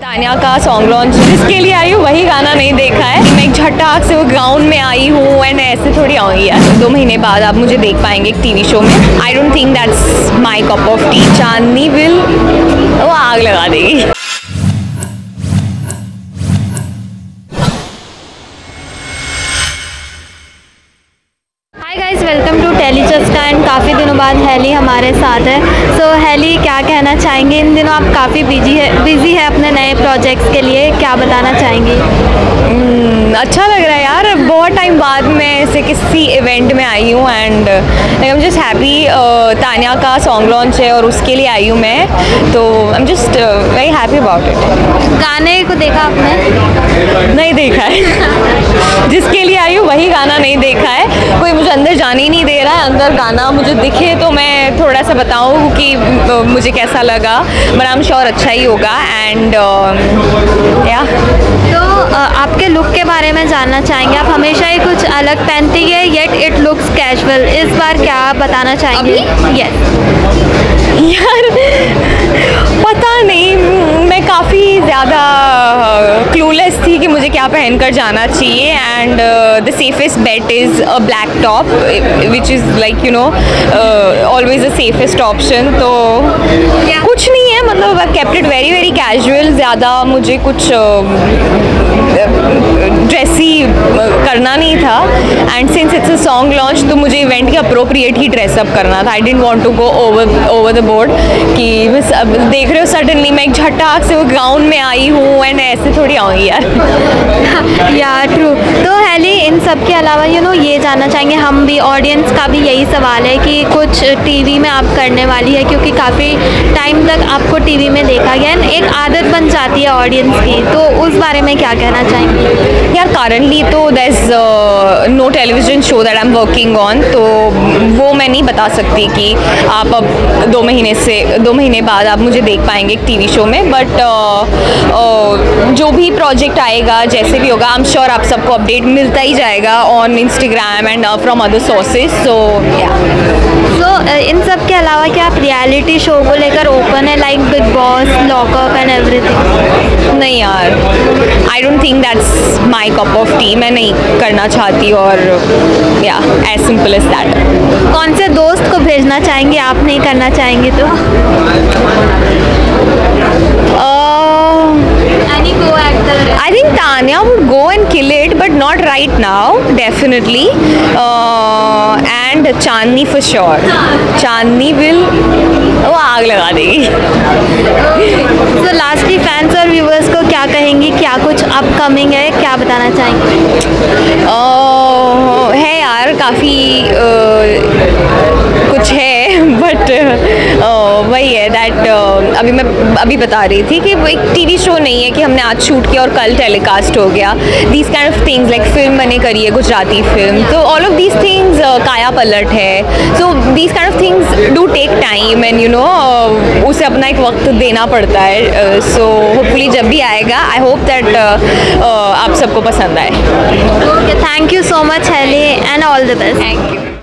तान्या का song launch जिसके लिए आई हूँ वही गाना नहीं देखा है। मैं एक झटाक से वो ग्राउंड में आई हूँ एंड ऐसे थोड़ी आऊँगी यार। 2 महीने बाद आप मुझे देख पाएंगे एक टीवी शो में। I don't think that's my cup of tea. Chandni will वो आग लगा देगी। हाय गाइस, वेलकम टू टेलीचस्का एंड काफ़ी दिनों बाद हेली हमारे साथ है। सो हेली, क्या कहना चाहेंगे? इन दिनों आप काफ़ी बिजी है अपने नए प्रोजेक्ट्स के लिए, क्या बताना चाहेंगी? अच्छा लग रहा है यार, बहुत टाइम बाद मैं ऐसे किसी इवेंट में आई हूँ and I am just happy. Tanya का सॉन्ग लॉन्च है और उसके लिए आई हूँ मैं, तो I am just very happy about it. गाने को देखा आपने? नहीं देखा है। जिसके लिए आई हूँ वही गाना नहीं देखा है। कोई मुझे अंदर जाने ही नहीं दे रहा है। अंदर गाना मुझे दिखे तो मैं थोड़ा सा बताऊँ कि मुझे कैसा लगा, बट आई एम श्योर अच्छा ही होगा। एंड या तो आपके लुक के बारे में जानना चाहेंगे। आप हमेशा ही कुछ अलग पहनती है, येट इट लुक्स कैजुअल। इस बार क्या बताना चाहेंगे? यार पता नहीं, मैं काफ़ी ज़्यादा क्लूलेस थी कि मुझे क्या पहनकर जाना चाहिए। And the safest bet is a black top which is like you know always the safest option. तो कुछ नहीं है, मतलब I kept it very very casual. ज़्यादा मुझे कुछ ड्रेसी करना नहीं था। And since it's a song launch तो मुझे इवेंट के अप्रोप्रिएट ही ड्रेसअप करना था। I didn't want to go over the board कि देख रहे हो सडनली मैं एक झटाक से वो ग्राउंड में आई हूँ एंड ऐसे थोड़ी आऊँगी यार। या ट्रू। तो हेली, इन सब के अलावा ये जानना चाहेंगे, हम भी, ऑडियंस का भी यही सवाल है कि कुछ टीवी में आप करने वाली है, क्योंकि काफ़ी टाइम तक आपको टीवी में देखा गया है, एक आदत बन जाती है ऑडियंस की, तो उस बारे में क्या कहना चाहेंगे? यार करंटली तो there is no television show that I am working on, तो वो मैं नहीं बता सकती कि आप अब 2 महीने बाद आप मुझे देख पाएंगे एक टीवी शो में। बट जो भी प्रोजेक्ट आएगा, जैसे भी होगा, आई एम श्योर आप सबको अपडेट मिलता ही जाएगा on Instagram and from other sources. So इन सब के अलावा क्या आप रियलिटी शो को लेकर ओपन है, like Bigg Boss, lockup and everything? नहीं यार, I don't think that's my cup of tea. मैं नहीं करना चाहती और या एज सिंपल एज दैट। कौन से दोस्त को भेजना चाहेंगे आप नहीं करना चाहेंगे तो? Any co-actor? I think Tanya would go and kill it, but not right now, definitely. And Chandni for sure. Chandni will वो आग लगा देगी। तो लास्टली फैंस और व्यूवर्स को क्या कहेंगी? क्या कुछ अपकमिंग है, क्या बताना चाहेंगे? है यार, काफ़ी कुछ है, बट वही है दैट अभी बता रही थी कि वो एक टीवी शो नहीं है कि हमने आज शूट किया और कल टेलीकास्ट हो गया। These kind of things, like film मैंने करी है गुजराती फिल्म, तो ऑल ऑफ दीज थिंग्स काया पलट है। So these kind of things do take time and उसे अपना एक वक्त देना पड़ता है। सो होपफुली जब भी आएगा, आई होप दैट आप सबको पसंद आए। Okay, thank you so much Heli and all the best. Thank you.